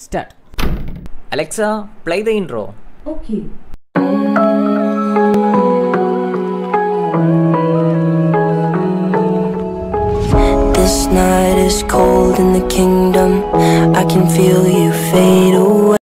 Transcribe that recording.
Start. Alexa, play the intro. Okay. This night is cold in the kingdom. I can feel you fade away.